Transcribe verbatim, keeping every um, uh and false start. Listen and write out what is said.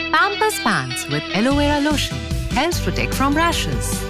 Pampers Pants with Aloe Vera Lotion helps protect from rashes.